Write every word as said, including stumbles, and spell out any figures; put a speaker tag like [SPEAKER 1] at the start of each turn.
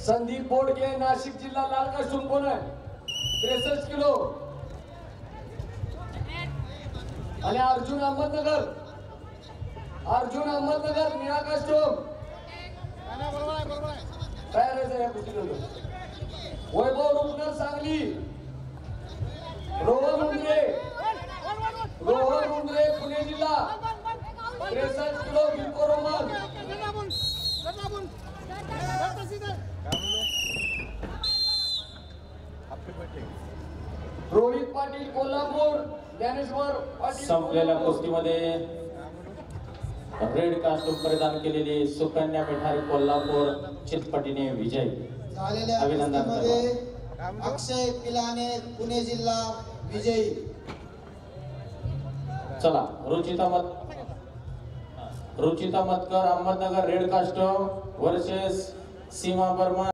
[SPEAKER 1] संदीप बोडके नाशिक जिल्हा लाल कास्टूम कोण आहे त्रेसष्ट किलो आणि अर्जुन अहमदनगर अर्जुन अहमदनगर निळा कास्टूम तयार आहे या कुस्तीला वैभव रुपनर सांगली रोहन उंद्रे रोहन उंद्रे पुणे जिल्हा त्रेसष्ट किलो बिल्को रोमन रोहित पाटील कोल्हापूर ज्ञानेश्वर पाटील
[SPEAKER 2] संपलेल्या कुस्तीमध्ये रेड कास्टूम परिधान केलेली सुकन्या पेठारी कोल्हापूर चितपटीने विजय
[SPEAKER 3] झालेल्या कुस्तीमध्ये अक्षय पिलाने पुणे जिल्हा विजयी।
[SPEAKER 2] चला रुचिता मत Ruchita Matkar Ahmednagar red costume versus Seema Verma